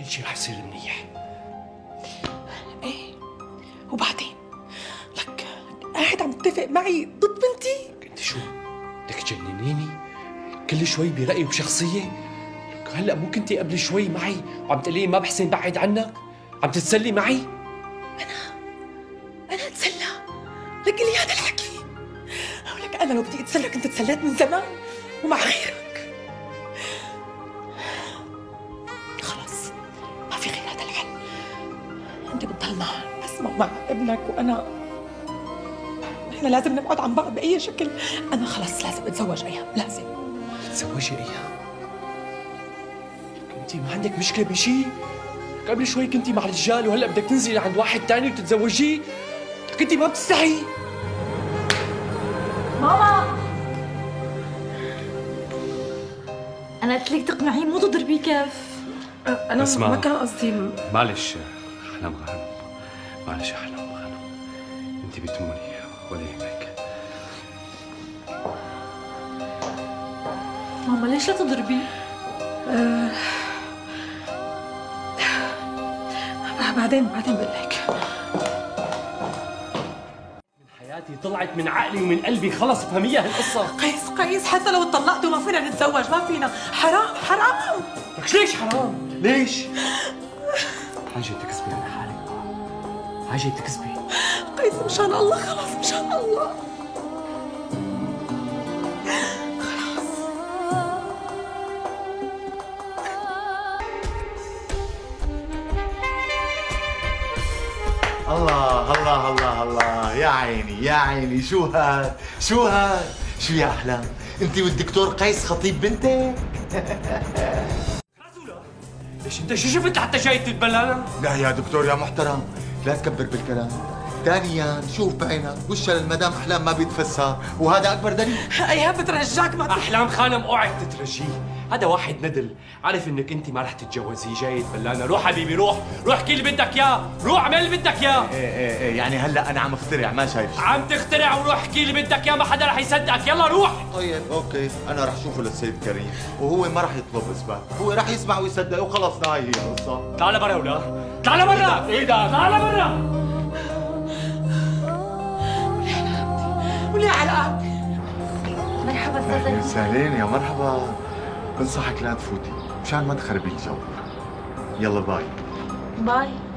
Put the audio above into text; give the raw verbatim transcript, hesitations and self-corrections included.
كل شيء رح يصير منيح. ايه وبعدين لك قاعد عم تتفق معي ضد بنتي؟ انت شو بدك تجننيني؟ كل شوي برأيي وبشخصية؟ لك هلا مو كنتي قبل شوي معي وعم تقولي ما بحسن بعد عنك؟ عم تتسلي معي؟ انا انا اتسلى؟ لك لي هذا الحكي؟ ولك انا لو بدي اتسلى كنت تسليت من زمان ومع غيرك. خلص ما في غير هذا الحل. انت بتضل مع اسمع ومع ابنك وانا احنا لازم نبعد عن بعض باي شكل. انا خلص لازم اتزوج ايام، لازم. تتزوجي ايام؟ انت ما عندك مشكلة بشيء؟ قبل شوي كنتي مع رجال وهلا بدك تنزلي عند واحد تاني وتتزوجيه؟ كنتي ما بتستحي؟ ماما انا قلت لك تقنعيه مو تضربيه كيف. انا اسمع. ما كان قصدي. معلش احلام غانم، معلش احلام غانم، انت بتموني ولا يهمك. ماما ليش لا تضربيه؟ أه... بعدين بعدين بقول لك. من حياتي طلعت من عقلي ومن قلبي، خلص افهميها هالقصة. قيس قيس حتى لو اتطلقت وما فينا نتزوج، ما فينا. حرام حرام. لك ليش حرام؟ ليش؟ حاجة تكذبي على حالك بقى، حاجة تكذبي. قيس مشان الله خلاص، مشان الله الله الله الله الله، يا عيني يا عيني، شو هاد شو هاد شو يا احلام، انت والدكتور قيس خطيب بنتك؟ ليش انت شو شفت لحتى جاي تتبلى؟ لا يا دكتور يا محترم، لا تكبر بالكلام. ثانيا شوف بعينك وشها للمدام احلام ما بيتفسر، وهذا اكبر دليل. ايام بترجاك ما احلام خانم اوعك تترجيه، هذا واحد ندل، عارف انك انت ما رح تتجوزيه، جاي تبلانا. روح حبيبي روح، روح احكي اللي بدك اياه، روح اعمل اللي بدك اياه. ايه ايه ايه يعني هلا انا عم اخترع، ما شايف؟ عم تخترع، وروح احكي اللي بدك اياه، ما حدا رح يصدقك، يلا روح. طيب اوكي، انا رح شوفه للسيد كريم، وهو ما رح يطلب اثبات، هو رح يسمع ويصدق وخلص، نهاية هي القصة. تعال برا ولا تعال برا، ايه ده؟ تعال برا. وليه على مرحبا استاذ. سهلين يا مرحبا، بنصحك لا تفوتي مشان ما تخربي الجو. يلا باي. باي.